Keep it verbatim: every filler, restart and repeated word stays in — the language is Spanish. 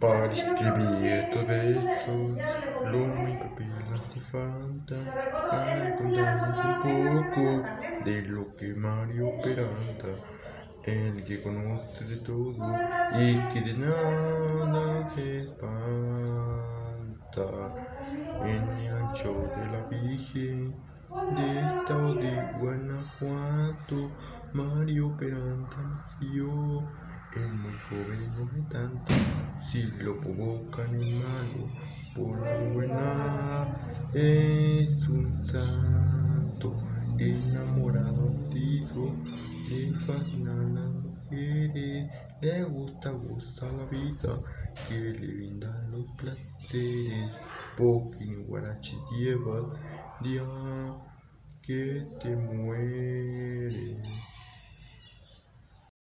Para escribir estos versos, pluma y papel hace falta para contarles un poco de lo que Mario Peralta, el que conoce de todo y que de nada se espanta. En el ancho de la Virgen de estado de Guanajuato, Mario Peralta nació. Es muy joven, no es tanto, si lo provocan el malo, por la buena es un santo, enamorado tizo, le fascinan las mujeres, le gusta gozar la vida, que le brindan los placeres, porque en guarache llevas día que te mueres.